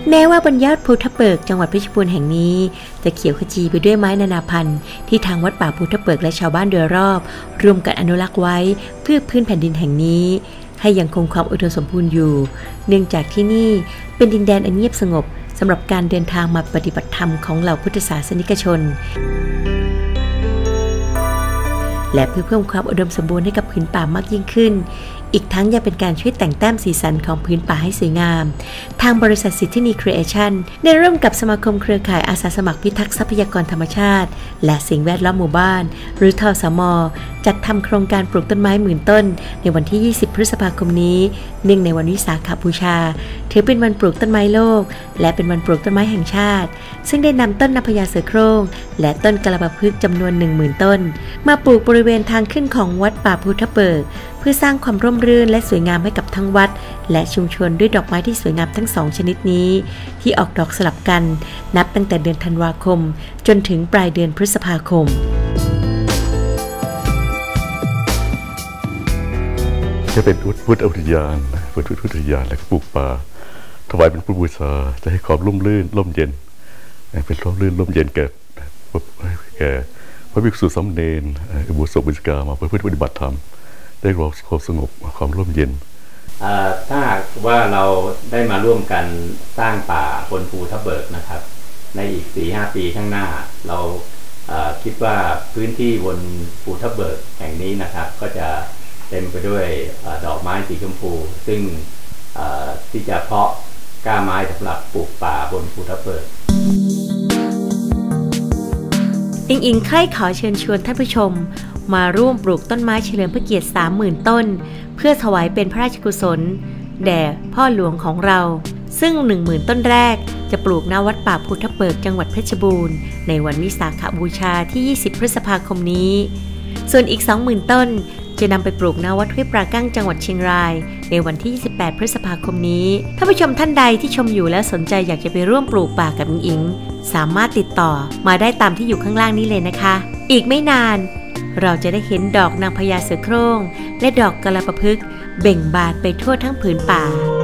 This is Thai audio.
แม้ว่าบนยอดภูทับเบิกจังหวัดเพชรบูรณ์แห่งนี้จะเขียวขจีไปด้วยไม้นานาพันธุ์ที่ทางวัดป่าภูทับเบิกและชาวบ้านโดยรอบร่วมกันอนุรักษ์ไว้เพื่อพื้นแผ่นดินแห่งนี้ให้ยังคงความอุดมสมบูรณ์อยู่เนื่องจากที่นี่เป็นดินแดนอันเงียบสงบสำหรับการเดินทางมาปฏิบัติธรรมของเหล่าพุทธศาสนิกชนและเพื่อเพิ่มความอุดมสมบูรณ์ให้กับพื้นป่ามากยิ่งขึ้นอีกทั้งยังเป็นการช่วยแต่งแต้มสีสันของพื้นป่าให้สวยงามทางบริษัทสิทธินีครีเอชั่นได้ร่วมกับสมาคมเครือข่ายอาสาสมัครพิทักษ์ทรัพยากรธรรมชาติและสิ่งแวดล้อมหมู่บ้านหรือทสม.จัดทำโครงการปลูกต้นไม้10,000 ต้นในวันที่20 พฤษภาคมนี้เนื่องในวันวิสาขบูชาถือเป็นวันปลูกต้นไม้โลกและเป็นวันปลูกต้นไม้แห่งชาติซึ่งได้นำต้นนพญาเสือโคร่งและต้นกระบะพฤกษ์จำนวน 10,000 ต้นมาปลูกบริเวณทางขึ้นของวัดป่าภูทับเบิกเพื่อสร้างความร่มรื่นและสวยงามให้กับทั้งวัดและชุมชนด้วยดอกไม้ที่สวยงามทั้ง2ชนิดนี้ที่ออกดอกสลับกันนับตั้งแต่เดือนธันวาคมจนถึงปลายเดือนพฤษภาคมจะเป็นพุทธอุทยานเป็นพุทธอุทยานและปลูกป่าถวายเป็นพุทธบูชาจะให้ความร่มรื่นร่มเย็นเป็นร่มรื่นร่มเย็นแก่พระภิกษุสามเณรอุโบสถอุบาสิกามาเพื่อปฏิบัติธรรมได้ความสงบความร่มเย็นถ้าว่าเราได้มาร่วมกันสร้างป่าบนภูทับเบิกนะครับในอีก 4-5 ปีข้างหน้าเราคิดว่าพื้นที่บนภูทับเบิกแห่งนี้นะครับก็จะเต็มไปด้วยดอกไม้สีชมพูซึ่งที่จะเพาะกล้าไม้สำหรับปลูกป่าบนภูทับเบิกอิงใคร่ขอเชิญชวนท่านผู้ชมมาร่วมปลูกต้นไม้เฉลิมพระเกียรติ 30,000 ต้นเพื่อถวายเป็นพระราชกุศลแด่พ่อหลวงของเราซึ่ง 10,000 ต้นแรกจะปลูกณวัดป่าภูทับเบิกจังหวัดเพชรบูรณ์ในวันวิสาขบูชาที่ 20 พฤษภาคมนี้ส่วนอีก 20,000 ต้นจะนำไปปลูกณวัดห้วยปรากั้งจังหวัดเชียงรายในวันที่ 28 พฤษภาคมนี้ท่านผู้ชมท่านใดที่ชมอยู่และสนใจอยากจะไปร่วมปลูกป่ากับอิงสามารถติดต่อมาได้ตามที่อยู่ข้างล่างนี้เลยนะคะอีกไม่นานเราจะได้เห็นดอกนางพญาเสือโคร่งและดอกกระบะพฤกษ์เบ่งบานไปทั่วทั้งผืนป่า